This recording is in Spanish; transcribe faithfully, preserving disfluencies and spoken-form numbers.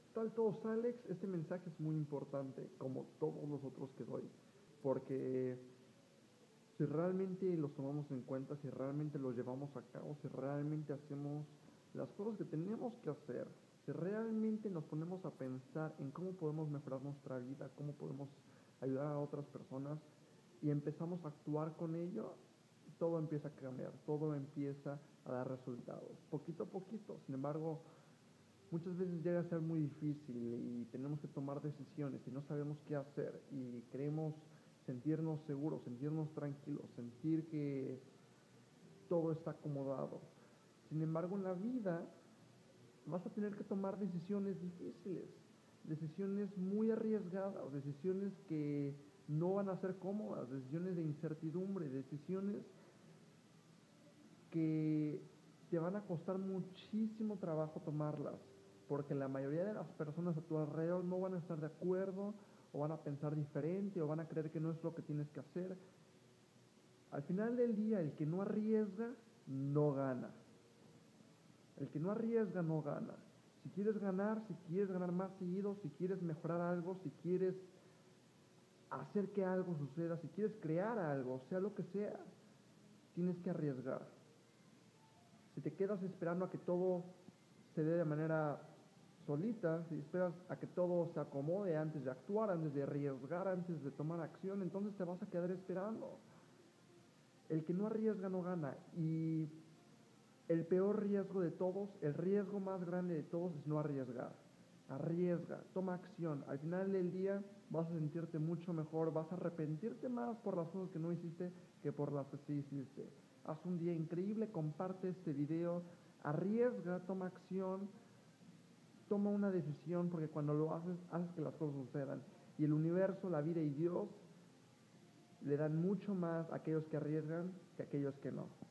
tal todos, Alex? Este mensaje es muy importante, como todos los otros que doy, porque si realmente los tomamos en cuenta, si realmente los llevamos a cabo, si realmente hacemos las cosas que tenemos que hacer, si realmente nos ponemos a pensar en cómo podemos mejorar nuestra vida, cómo podemos ayudar a otras personas y empezamos a actuar con ello, todo empieza a cambiar, todo empieza a dar resultados, poquito a poquito. Sin embargo, muchas veces llega a ser muy difícil y tenemos que tomar decisiones y no sabemos qué hacer y queremos sentirnos seguros, sentirnos tranquilos, sentir que todo está acomodado. Sin embargo, en la vida vas a tener que tomar decisiones difíciles, decisiones muy arriesgadas, decisiones que no van a ser cómodas, decisiones de incertidumbre, decisiones que te van a costar muchísimo trabajo tomarlas, porque la mayoría de las personas a tu alrededor no van a estar de acuerdo, o van a pensar diferente, o van a creer que no es lo que tienes que hacer. Al final del día, el que no arriesga, no gana. El que no arriesga, no gana. Si quieres ganar, si quieres ganar más seguido, si quieres mejorar algo, si quieres hacer que algo suceda, si quieres crear algo, sea lo que sea, tienes que arriesgar. Si te quedas esperando a que todo se dé de manera solita, si esperas a que todo se acomode antes de actuar, antes de arriesgar, antes de tomar acción, entonces te vas a quedar esperando. El que no arriesga no gana. Y el peor riesgo de todos, el riesgo más grande de todos es no arriesgar. Arriesga, toma acción. Al final del día vas a sentirte mucho mejor, vas a arrepentirte más por las cosas que no hiciste que por las que sí hiciste. Haz un día increíble, comparte este video, arriesga, toma acción, toma una decisión, porque cuando lo haces, haces que las cosas sucedan. Y el universo, la vida y Dios le dan mucho más a aquellos que arriesgan que a aquellos que no.